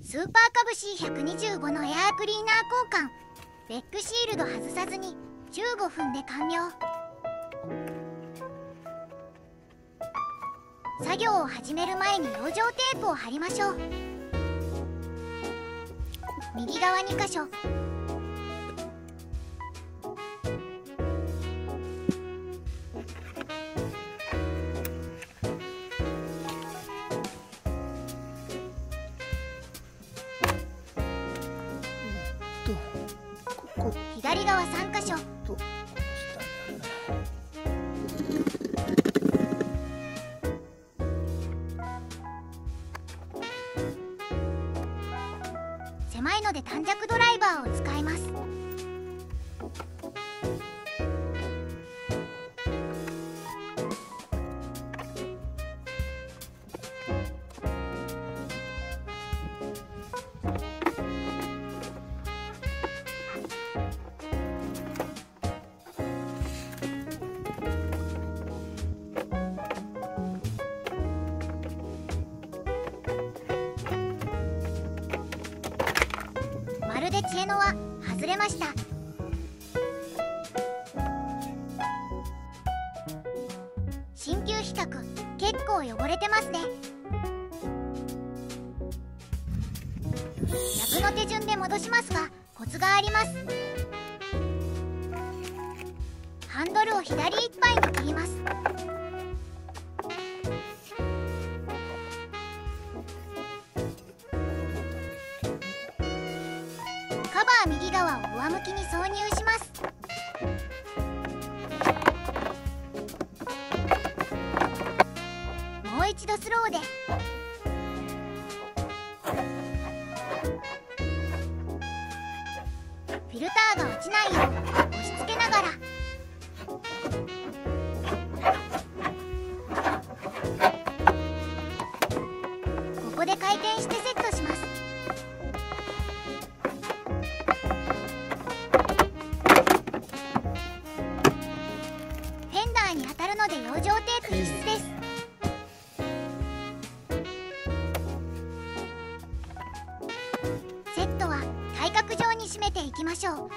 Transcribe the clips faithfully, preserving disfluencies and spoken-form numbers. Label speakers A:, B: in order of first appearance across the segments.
A: スーパーカブ シーひゃくにじゅうご のエアークリーナー交換。レックシールド外さずにじゅうごふんで完了。作業を始める前に養生テープを貼りましょう。右側に箇所、左側さん箇所、狭いので短尺ドライバーを使います。まるで知恵の輪外れました。新旧比較、結構汚れてますね。逆の手順で戻しますがコツがあります。ハンドルを左いっぱいに切ります。カバー右側を上向きに挿入します。もう一度スローで。フィルターが落ちないよう押し付けながら。ここで回転してセットします。に当たるので養生テープ必須です。セットは対角状に締めていきましょう。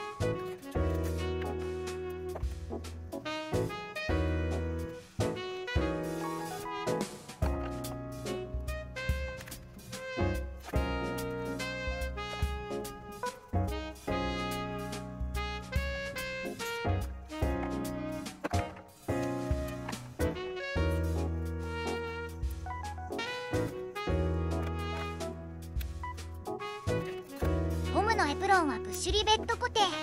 A: ゴムのエプロンはプッシュリベット固定。